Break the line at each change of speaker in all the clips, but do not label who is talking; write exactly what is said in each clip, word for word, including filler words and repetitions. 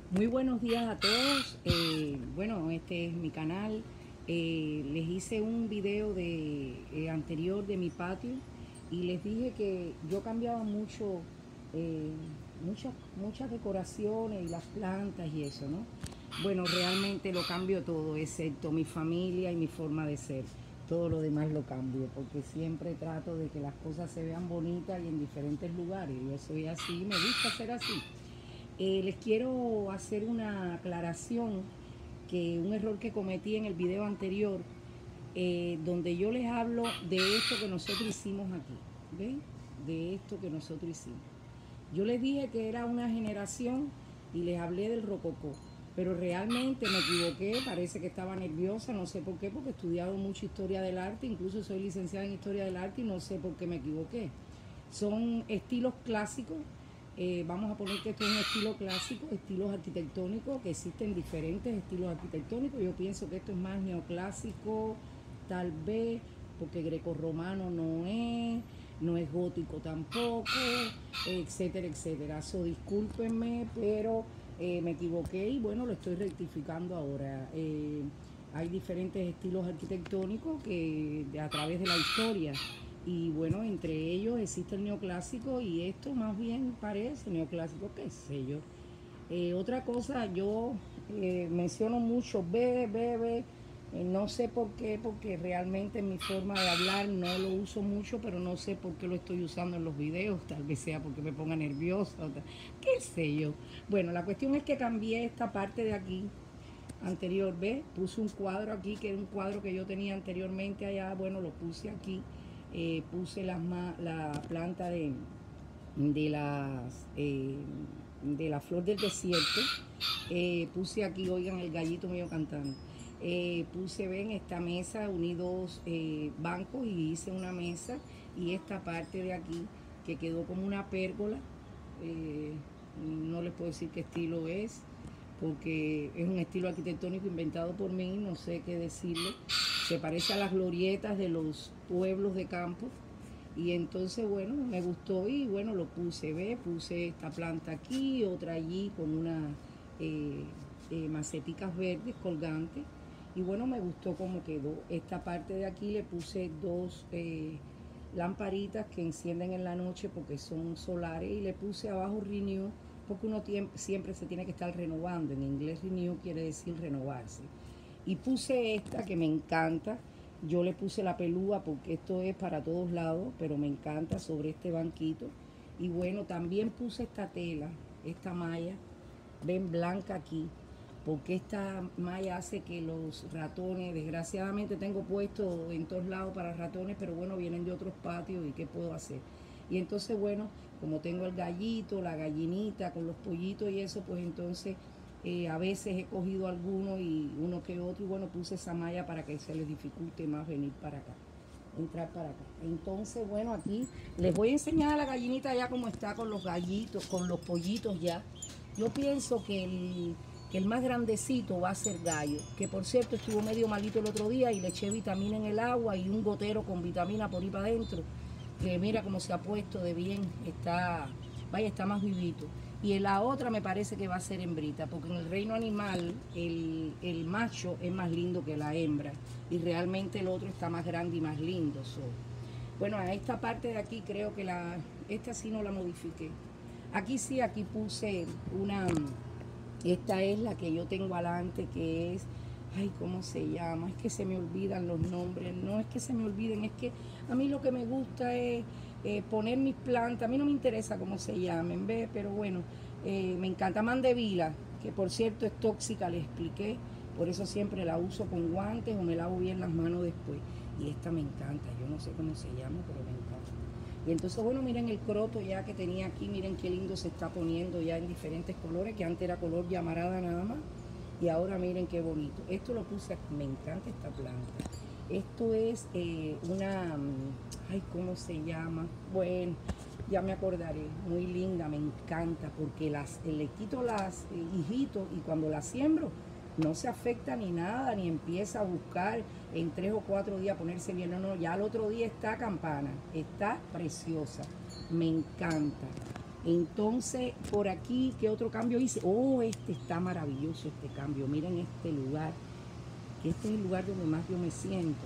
Muy buenos días a todos. Eh, bueno, este es mi canal. Eh, les hice un video de, eh, anterior de mi patio y les dije que yo cambiaba mucho, eh, muchas, muchas decoraciones y las plantas y eso, ¿no? Bueno, realmente lo cambio todo, excepto mi familia y mi forma de ser. Todo lo demás lo cambio, porque siempre trato de que las cosas se vean bonitas y en diferentes lugares. Yo soy así, me gusta ser así. Eh, les quiero hacer una aclaración, que un error que cometí en el video anterior, eh, donde yo les hablo de esto que nosotros hicimos aquí, ¿ven? De esto que nosotros hicimos. Yo les dije que era una generación y les hablé del rococó, pero realmente me equivoqué, parece que estaba nerviosa, no sé por qué, porque he estudiado mucha historia del arte, incluso soy licenciada en historia del arte y no sé por qué me equivoqué. Son estilos clásicos. Eh, vamos a poner que esto es un estilo clásico, estilos arquitectónicos, que existen diferentes estilos arquitectónicos. Yo pienso que esto es más neoclásico, tal vez, porque grecorromano no es, no es gótico tampoco, etcétera, etcétera. So, discúlpenme, pero eh, me equivoqué y bueno, lo estoy rectificando ahora. Eh, hay diferentes estilos arquitectónicos que a través de la historia, y bueno, entre ellos existe el neoclásico y esto más bien parece neoclásico, qué sé yo. Eh, otra cosa, yo eh, menciono mucho bebe, bebe, eh, no sé por qué, porque realmente en mi forma de hablar no lo uso mucho, pero no sé por qué lo estoy usando en los videos, tal vez sea porque me ponga nerviosa, o tal, qué sé yo. Bueno, la cuestión es que cambié esta parte de aquí anterior, ¿ves? Puse un cuadro aquí, que era un cuadro que yo tenía anteriormente allá, bueno, lo puse aquí. Eh, puse las la planta de, de las eh, de la flor del desierto. Eh, puse aquí, oigan, el gallito mío cantando. Eh, puse, ven, esta mesa, uní dos eh, bancos y hice una mesa, y esta parte de aquí que quedó como una pérgola. Eh, no les puedo decir qué estilo es, porque es un estilo arquitectónico inventado por mí, no sé qué decirle. Se parece a las glorietas de los pueblos de campo. Y entonces, bueno, me gustó y bueno, lo puse, ve, puse esta planta aquí, otra allí con unas eh, eh, maceticas verdes colgantes. Y bueno, me gustó cómo quedó. Esta parte de aquí le puse dos eh, lamparitas que encienden en la noche porque son solares, y le puse abajo renew, porque uno siempre se tiene que estar renovando. En inglés renew quiere decir renovarse. Y puse esta que me encanta. Yo le puse la pelúa porque esto es para todos lados, pero me encanta, sobre este banquito. Y bueno, también puse esta tela, esta malla, ven, blanca aquí, porque esta malla hace que los ratones, desgraciadamente tengo puesto en todos lados para ratones, pero bueno, vienen de otros patios y qué puedo hacer. Y entonces, bueno, como tengo el gallito, la gallinita con los pollitos y eso, pues entonces eh, a veces he cogido alguno y uno que otro, y bueno, puse esa malla para que se les dificulte más venir para acá, entrar para acá. Entonces, bueno, aquí les voy a enseñar a la gallinita ya cómo está con los gallitos, con los pollitos ya. Yo pienso que el, que el más grandecito va a ser gallo, que por cierto estuvo medio malito el otro día y le eché vitamina en el agua y un gotero con vitamina por ahí para adentro, que mira cómo se ha puesto de bien, está, vaya, está más vivito. Y la otra me parece que va a ser hembrita, porque en el reino animal el, el macho es más lindo que la hembra, y realmente el otro está más grande y más lindo. So. Bueno, a esta parte de aquí creo que la, esta sí no la modifiqué. Aquí sí, aquí puse una, esta es la que yo tengo adelante, que es, ay, ¿cómo se llama? Es que se me olvidan los nombres, no es que se me olviden, es que a mí lo que me gusta es eh, poner mis plantas, a mí no me interesa cómo se llamen, ¿ves? Pero bueno, eh, me encanta mandevila, que por cierto es tóxica, les expliqué, por eso siempre la uso con guantes o me lavo bien las manos después. Y esta me encanta, yo no sé cómo se llama, pero me encanta. Y entonces, bueno, miren el croto ya que tenía aquí, miren qué lindo se está poniendo ya en diferentes colores, que antes era color llamarada nada más. Y ahora miren qué bonito. Esto lo puse aquí, me encanta esta planta. Esto es eh, una, ay, ¿cómo se llama? Bueno, ya me acordaré, muy linda, me encanta, porque las, le quito las eh, hijitos, y cuando las siembro no se afecta ni nada, ni empieza a buscar en tres o cuatro días ponerse bien, no, no, ya al otro día está campana, está preciosa, me encanta. Entonces, por aquí, ¿qué otro cambio hice? Oh, este está maravilloso, este cambio. Miren este lugar, que este es el lugar donde más yo me siento.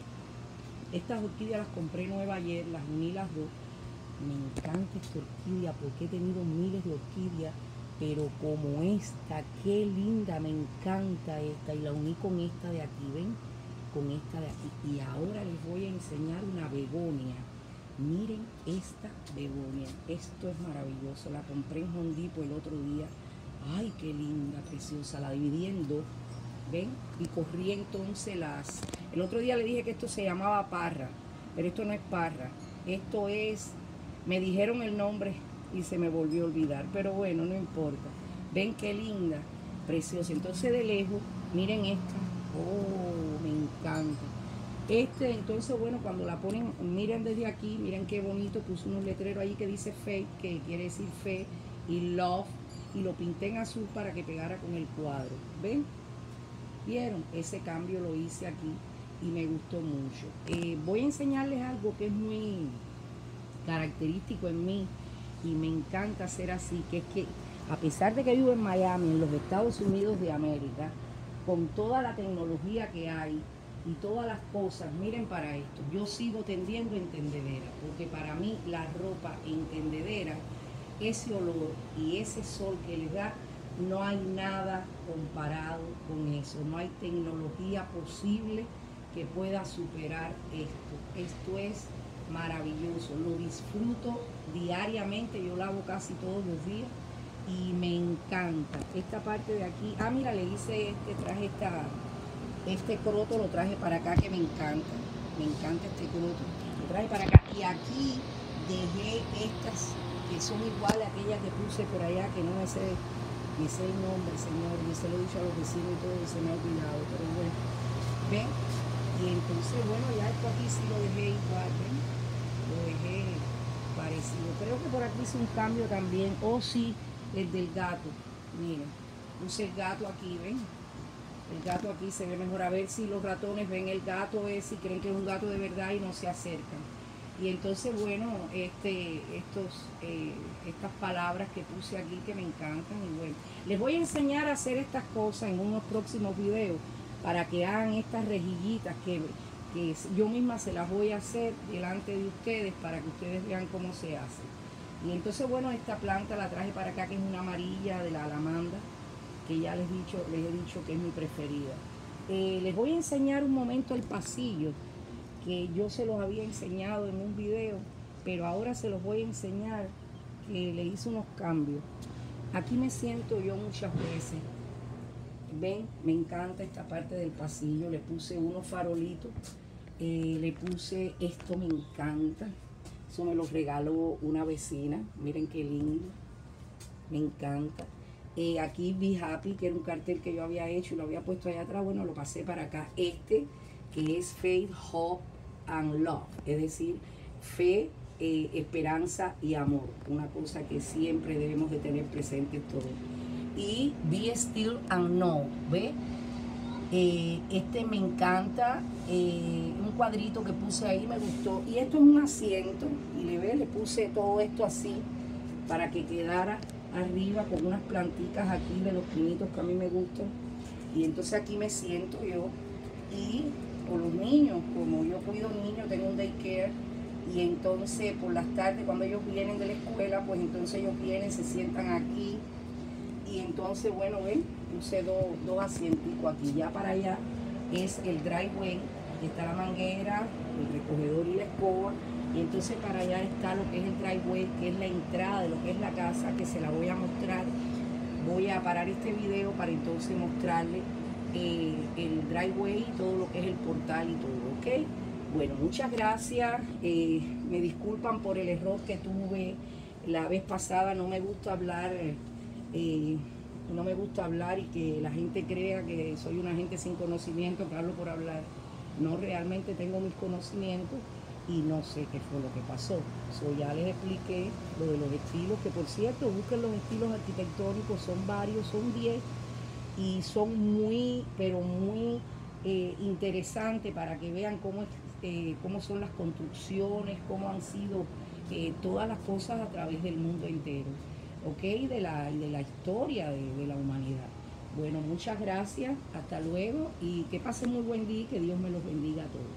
Estas orquídeas las compré nueva ayer, las uní las dos. Me encanta esta orquídea porque he tenido miles de orquídeas, pero como esta, qué linda, me encanta esta. Y la uní con esta de aquí, ¿ven? Con esta de aquí. Y ahora les voy a enseñar una begonia. Miren esta begonia, esto es maravilloso. La compré en Home Depot el otro día. Ay, qué linda, preciosa. La dividí en dos, ¿ven? Y corrí entonces las... El otro día le dije que esto se llamaba parra, pero esto no es parra. Esto es... Me dijeron el nombre y se me volvió a olvidar, pero bueno, no importa. Ven qué linda, preciosa. Entonces de lejos, miren esta. Oh, me encanta. Este, entonces, bueno, cuando la ponen, miren desde aquí, miren qué bonito, puse unos letreros ahí que dice Faith, que quiere decir fe, y Love, y lo pinté en azul para que pegara con el cuadro. ¿Ven? ¿Vieron? Ese cambio lo hice aquí y me gustó mucho. Eh, voy a enseñarles algo que es muy característico en mí y me encanta hacer así, que es que a pesar de que vivo en Miami, en los Estados Unidos de América, con toda la tecnología que hay, y todas las cosas, miren para esto, yo sigo tendiendo en tendedera, porque para mí la ropa en tendedera, ese olor y ese sol que les da, no hay nada comparado con eso, no hay tecnología posible que pueda superar esto. Esto es maravilloso, lo disfruto diariamente, yo lavo casi todos los días y me encanta. Esta parte de aquí, ah mira, le hice este, traje esta... Este croto lo traje para acá que me encanta. Me encanta este croto. Lo traje para acá. Y aquí dejé estas que son iguales a aquellas que puse por allá, que no me sé, me sé el nombre, señor. Yo se lo he dicho a los vecinos y todo y se me ha olvidado. Pero bueno, ven. Y entonces, bueno, ya esto aquí sí lo dejé igual, ven. Lo dejé parecido. Creo que por aquí hice un cambio también. O oh, sí, el del gato. Miren, puse el gato aquí, ven. El gato aquí se ve mejor, a ver si los ratones ven el gato ese y creen que es un gato de verdad y no se acercan. Y entonces, bueno, este, estos, eh, estas palabras que puse aquí que me encantan. Y bueno, les voy a enseñar a hacer estas cosas en unos próximos videos para que hagan estas rejillitas que, que yo misma se las voy a hacer delante de ustedes para que ustedes vean cómo se hace. Y entonces, bueno, esta planta la traje para acá que es una amarilla de la alamanda, que ya les he dicho, les he dicho que es mi preferida. Eh, les voy a enseñar un momento el pasillo, que yo se los había enseñado en un video, pero ahora se los voy a enseñar que le hice unos cambios. Aquí me siento yo muchas veces. Ven, me encanta esta parte del pasillo. Le puse unos farolitos, eh, le puse esto, me encanta. Eso me lo regaló una vecina. Miren qué lindo, me encanta. Eh, aquí Be Happy, que era un cartel que yo había hecho y lo había puesto allá atrás, bueno, lo pasé para acá. Este, que es Faith, Hope and Love, es decir, fe, eh, esperanza y amor, una cosa que siempre debemos de tener presente todos. Y Be Still and Know, ¿ve? Eh, este me encanta, eh, un cuadrito que puse ahí me gustó, y esto es un asiento, y le ve, le puse todo esto así, para que quedara arriba con unas plantitas aquí de los pinitos que a mí me gustan. Y entonces aquí me siento yo y con los niños, como yo cuido niños, tengo un daycare, y entonces por las tardes cuando ellos vienen de la escuela, pues entonces ellos vienen, se sientan aquí, y entonces bueno, ven, puse dos, dos asienticos aquí. Ya para allá es el driveway, aquí está la manguera, el recogedor y la escoba. Y entonces para allá está lo que es el driveway, que es la entrada de lo que es la casa, que se la voy a mostrar. Voy a parar este video para entonces mostrarle eh, el driveway y todo lo que es el portal y todo, ¿ok? Bueno, muchas gracias. Eh, me disculpan por el error que tuve la vez pasada. No me gusta hablar, eh, no me gusta hablar y que la gente crea que soy una gente sin conocimiento, que hablo por hablar. No, realmente tengo mis conocimientos. Y no sé qué fue lo que pasó. So, ya les expliqué lo de los estilos, que por cierto, busquen los estilos arquitectónicos, son varios, son diez, y son muy, pero muy eh, interesantes para que vean cómo, eh, cómo son las construcciones, cómo han sido eh, todas las cosas a través del mundo entero. ¿ok? De la, de la historia de, de la humanidad. Bueno, muchas gracias, hasta luego y que pasen muy buen día y que Dios me los bendiga a todos.